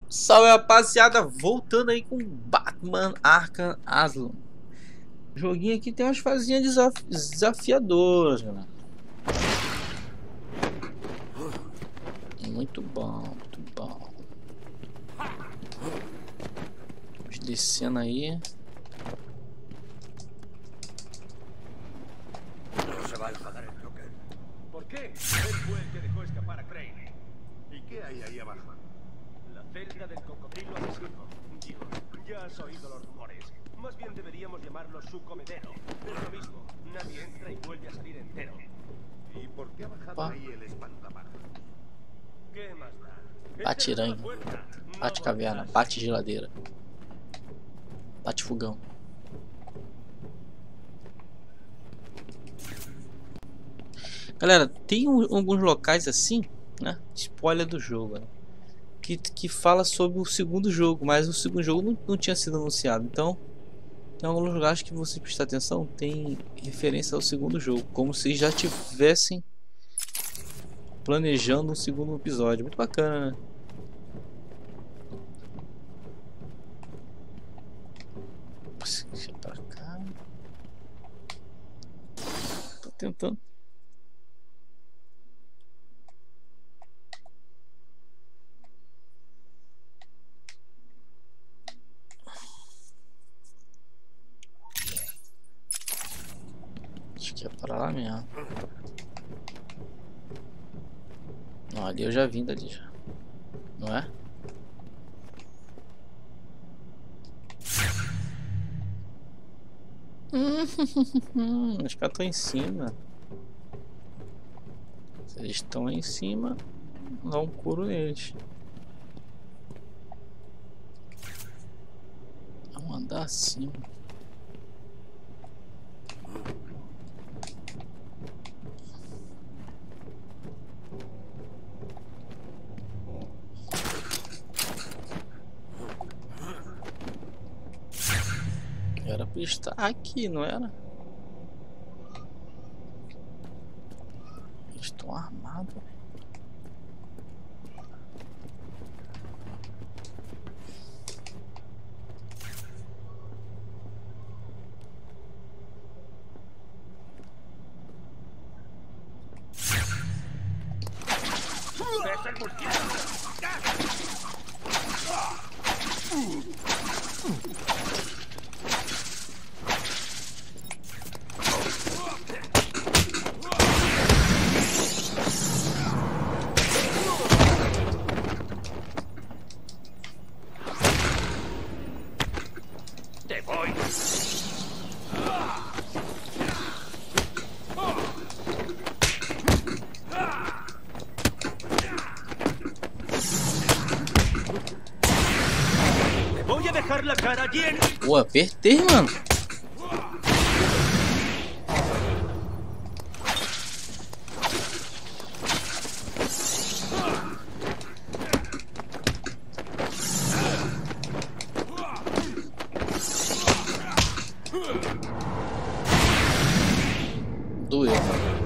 Salve, rapaziada, voltando aí com Batman Arkham Asylum. O joguinho aqui tem umas fazinhas desafiadoras, galera. Muito bom, muito bom. Vamos descendo aí. No se va a enfadar el Joker. ¿Por qué? Él fue el que dejó escapar a Crane. ¿Y qué hay ahí abajo? La celda del cocodrilo asesino. Dios, ya has oído los rumores. Más bien deberíamos llamarlo su comedero. Es lo mismo. Nadie entra y vuelve a salir entero. ¿Y por qué ha bajado ahí el espantapájaros? ¿Qué más da? Bate aranha, bate caverna, bate geladeira, bate fogão. Galera, tem alguns locais assim, né? Spoiler do jogo, né? Que fala sobre o segundo jogo, mas o segundo jogo não tinha sido anunciado. Então, tem alguns lugares que você prestar atenção, tem referência ao segundo jogo, como se já tivessem planejando um segundo episódio. Muito bacana, né? Deixa pra cá. Tô tentando. Acho que é para lá mesmo. Não, ali eu já vim dali já. Não é? Os caras estão em cima. Se eles estão em cima, dá um couro neles. Vamos andar acima. Era pra estar aqui, não era? Eles estão armados. ¡Te voy! ¡Te voy a dejar la cara llena! Pô, apertei, mano. Doeu, mano.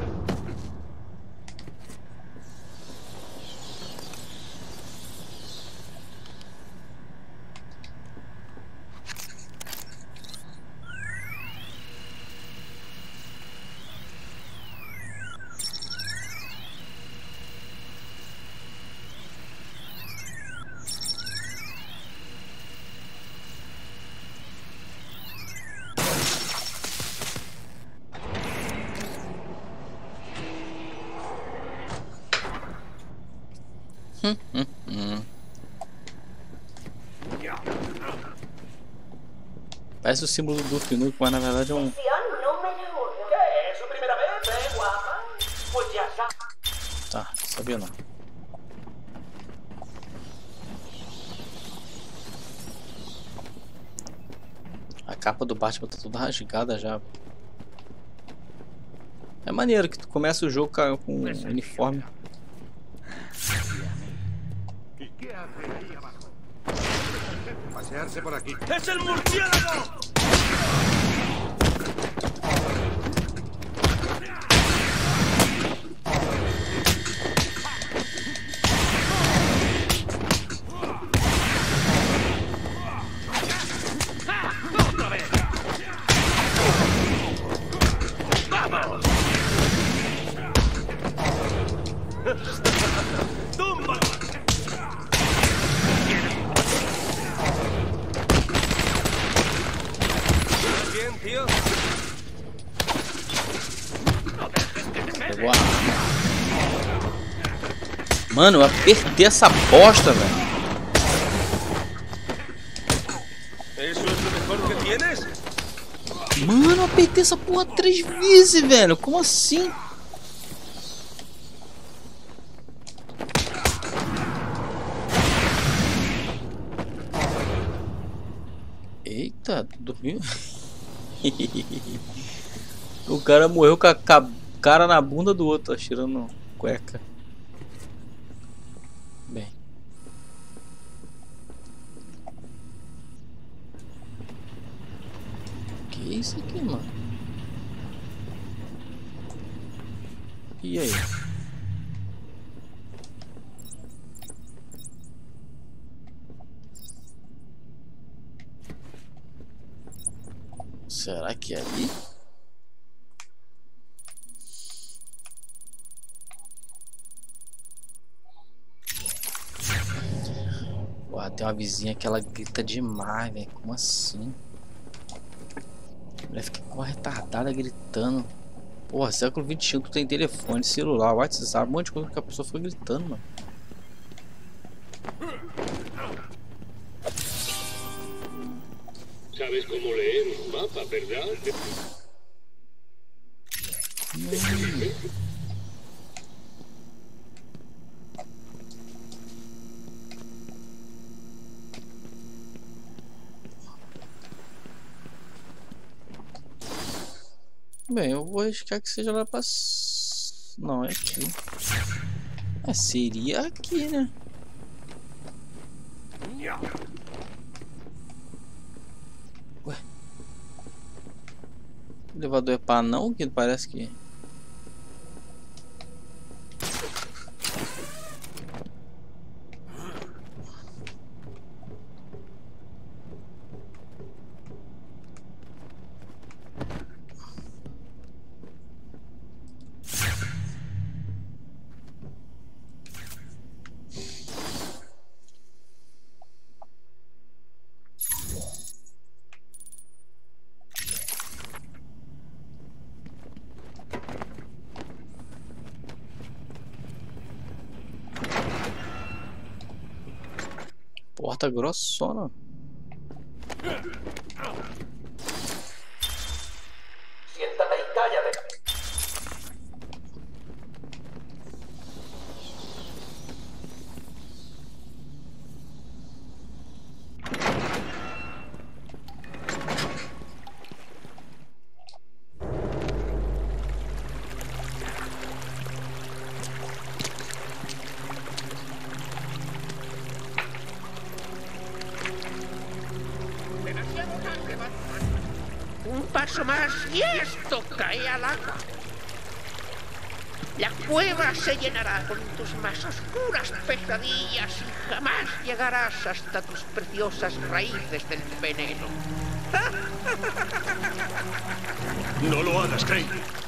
Parece o símbolo do Finuc, mas na verdade é um... ¿Qué? ¿Es su primera vez, guapa? Pues ya está. Tá, sabia não. A capa do Batman tá toda rasgada já. É maneiro que tu começa o jogo com um uniforme. ¿Y qué hace ahí abajo? Pasearse por aquí. ¡Es el murciélago! Mano, eu apertei essa bosta, velho. ¿Eso es lo mejor que tienes? Mano, eu apertei essa porra 3 vezes, velho. Como assim? Eita, dormiu? O cara morreu com a cara na bunda do outro, atirando cueca. Bem. Que isso aqui, mano? E aí? Será que é ali? Ué, tem uma vizinha que ela grita demais, velho. Como assim? A mulher fica com retardada gritando. Porra, século XXI tu tem telefone, celular, WhatsApp, um monte de coisa que a pessoa foi gritando, mano. ¿Sabes cómo leer un mapa, verdad? Bem, eu vou arriscar que seja lá pra... Não, é aqui. É, seria aqui, né? Ué. O elevador é pra não? Que parece que... Porta grossona. Siéntate y cállate. Un paso más y esto cae al agua. La cueva se llenará con tus más oscuras pesadillas y jamás llegarás hasta tus preciosas raíces del veneno. No lo hagas, Crane.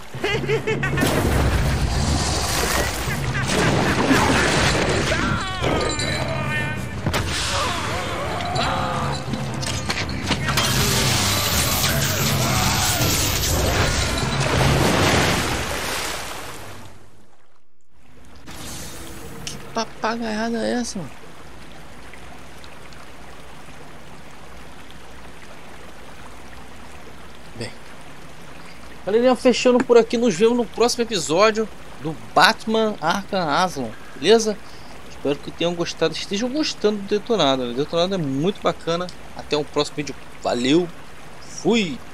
Papagaiada é essa, mano? Bem, galerinha, fechando por aqui. Nos vemos no próximo episódio do Batman Arkham Asylum, beleza? Espero que tenham gostado, estejam gostando do Detonado. O Detonado é muito bacana. Até o próximo vídeo. Valeu, fui!